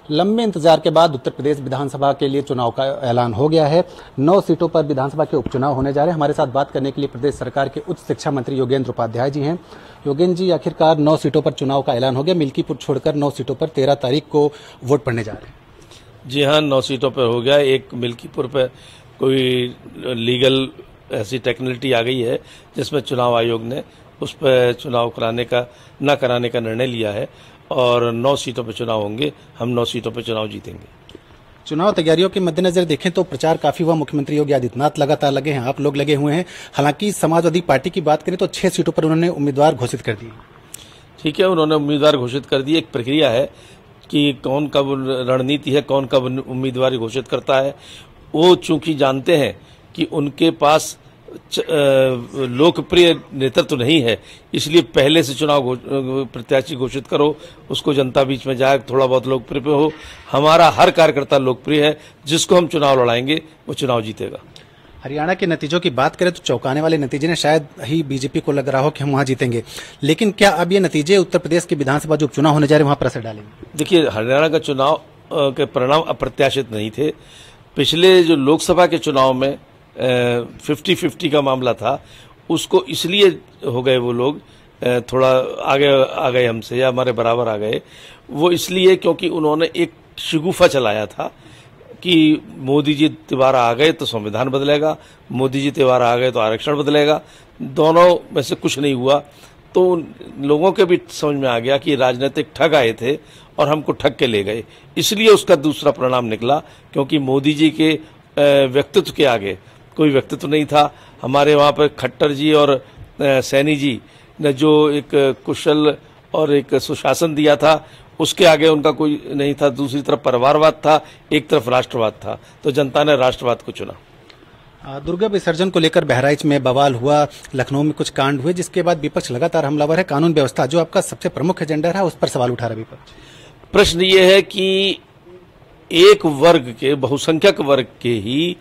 लंबे इंतजार के बाद उत्तर प्रदेश विधानसभा के लिए चुनाव का ऐलान हो गया है। 9 सीटों पर विधानसभा के उपचुनाव होने जा रहे हैं। हमारे साथ बात करने के लिए प्रदेश सरकार के उच्च शिक्षा मंत्री योगेंद्र उपाध्याय जी हैं। योगेंद्र जी, आखिरकार 9 सीटों पर चुनाव का ऐलान हो गया। मिल्कीपुर छोड़कर 9 सीटों पर 13 तारीख को वोट पड़ने जा रहे हैं। जी हाँ, 9 सीटों पर हो गया। एक मिल्कीपुर पर कोई लीगल ऐसी टेक्निकलिटी आ गई है जिसमें चुनाव आयोग ने उस पर चुनाव कराने का न कराने का निर्णय लिया है और 9 सीटों पर चुनाव होंगे। हम 9 सीटों पर चुनाव जीतेंगे। चुनाव तैयारियों के मद्देनजर देखें तो प्रचार काफी हुआ। मुख्यमंत्री योगी आदित्यनाथ लगातार लगे हैं, आप लोग लगे हुए हैं। हालांकि समाजवादी पार्टी की बात करें तो 6 सीटों पर उन्होंने उम्मीदवार घोषित कर दिए। ठीक है, उन्होंने उम्मीदवार घोषित कर दिए। एक प्रक्रिया है कि कौन कब रणनीति है, कौन कब उम्मीदवार घोषित करता है। वो चूंकि जानते हैं कि उनके पास लोकप्रिय नेतृत्व नहीं है, इसलिए पहले से चुनाव प्रत्याशी घोषित करो, उसको जनता बीच में जाए, थोड़ा बहुत लोकप्रिय हो। हमारा हर कार्यकर्ता लोकप्रिय है, जिसको हम चुनाव लड़ाएंगे वो चुनाव जीतेगा। हरियाणा के नतीजों की बात करें तो चौंकाने वाले नतीजे ने शायद ही बीजेपी को लग रहा हो कि हम वहां जीतेंगे, लेकिन क्या अब ये नतीजे उत्तर प्रदेश की विधानसभा जो उपचुनाव होने जा रहे हैं वहां पर असर डालेंगे? देखिए, हरियाणा का चुनाव के परिणाम अप्रत्याशित नहीं थे। पिछले जो लोकसभा के चुनाव में 50-50 का मामला था, उसको इसलिए हो गए वो लोग थोड़ा आगे आ गए हमसे या हमारे बराबर आ गए, वो इसलिए क्योंकि उन्होंने एक शगुफा चलाया था कि मोदी जी तिवारा आ गए तो संविधान बदलेगा, मोदी जी तिवारा आ गए तो आरक्षण बदलेगा। दोनों में से कुछ नहीं हुआ, तो लोगों के भी समझ में आ गया कि राजनीतिक ठग आए थे और हमको ठग के ले गए। इसलिए उसका दूसरा परिणाम निकला, क्योंकि मोदी जी के व्यक्तित्व के आगे कोई व्यक्तित्व नहीं था। हमारे वहाँ पर खट्टर जी और सैनी जी ने जो एक कुशल और एक सुशासन दिया था, उसके आगे उनका कोई नहीं था। दूसरी तरफ परिवारवाद था, एक तरफ राष्ट्रवाद था, तो जनता ने राष्ट्रवाद को चुना। दुर्गा विसर्जन को लेकर बहराइच में बवाल हुआ, लखनऊ में कुछ कांड हुए, जिसके बाद विपक्ष लगातार हमलावर है। कानून व्यवस्था जो आपका सबसे प्रमुख एजेंडा है, उस पर सवाल उठा रहा विपक्ष। प्रश्न ये है कि एक वर्ग के, बहुसंख्यक वर्ग के ही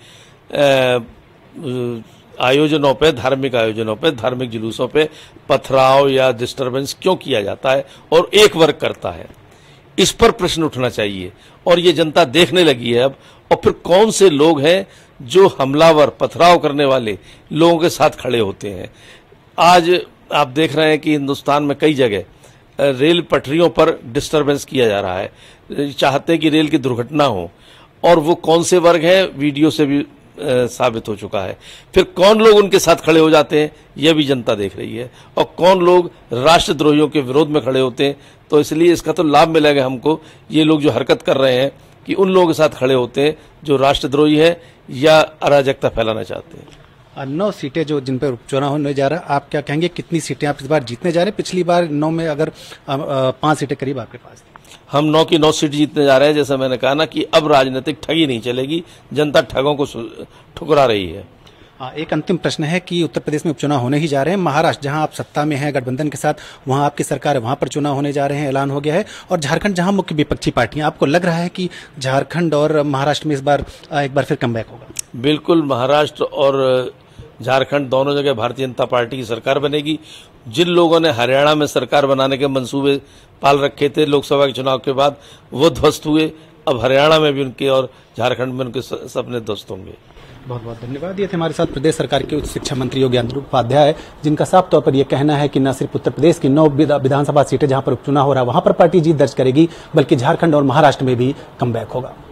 आयोजनों पे, धार्मिक आयोजनों पे, धार्मिक जुलूसों पे पथराव या डिस्टरबेंस क्यों किया जाता है और एक वर्ग करता है, इस पर प्रश्न उठना चाहिए। और ये जनता देखने लगी है अब। और फिर कौन से लोग हैं जो हमलावर, पथराव करने वाले लोगों के साथ खड़े होते हैं। आज आप देख रहे हैं कि हिंदुस्तान में कई जगह रेल पटरियों पर डिस्टरबेंस किया जा रहा है, चाहते हैं कि रेल की दुर्घटना हो, और वो कौन से वर्ग हैं वीडियो से भी साबित हो चुका है। फिर कौन लोग उनके साथ खड़े हो जाते हैं, यह भी जनता देख रही है, और कौन लोग राष्ट्रद्रोहियों के विरोध में खड़े होते हैं। तो इसलिए इसका तो लाभ मिलेगा हमको। ये लोग जो हरकत कर रहे हैं कि उन लोगों के साथ खड़े होते हैं जो राष्ट्रद्रोही है या अराजकता फैलाना चाहते हैं। 9 सीटें जो जिन पर उपचुनाव होने जा रहा है, आप क्या कहेंगे, कितनी सीटें आप इस बार जीतने जा रहे हैं? पिछली बार 9 में अगर 5 सीटें करीब आपके पास थी। हम 9 की 9 सीट जीतने जा रहे हैं। जैसा मैंने कहा ना कि अब राजनीतिक ठगी नहीं चलेगी, जनता ठगों को ठुकरा रही है। एक अंतिम प्रश्न है कि उत्तर प्रदेश में उपचुनाव होने ही जा रहे हैं। महाराष्ट्र जहां आप सत्ता में हैं गठबंधन के साथ, वहां आपकी सरकार है, वहां पर चुनाव होने जा रहे हैं, ऐलान हो गया है। और झारखंड जहां मुख्य विपक्षी पार्टियां, आपको लग रहा है कि झारखंड और महाराष्ट्र में इस बार एक बार फिर कमबैक होगा? बिल्कुल, महाराष्ट्र और झारखंड दोनों जगह भारतीय जनता पार्टी की सरकार बनेगी। जिन लोगों ने हरियाणा में सरकार बनाने के मंसूबे पाल रखे थे लोकसभा के चुनाव के बाद, वो ध्वस्त हुए। अब हरियाणा में भी उनके और झारखंड में उनके सपने ध्वस्त होंगे। बहुत बहुत धन्यवाद। ये थे हमारे साथ प्रदेश सरकार के उच्च शिक्षा मंत्री योगेंद्र उपाध्याय, जिनका साफ तौर पर यह कहना है कि न सिर्फ उत्तर प्रदेश की 9 विधानसभा सीटें जहां पर उपचुनाव हो रहा है वहां पर पार्टी जीत दर्ज करेगी, बल्कि झारखंड और महाराष्ट्र में भी कमबैक होगा।